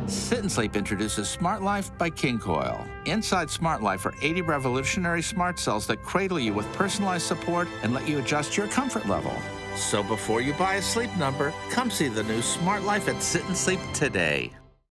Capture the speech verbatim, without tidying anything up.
Sit and Sleep introduces SmartLife by King Koil. Inside SmartLife are eighty revolutionary smart cells that cradle you with personalized support and let you adjust your comfort level. So before you buy a sleep number, come see the new SmartLife at Sit and Sleep today.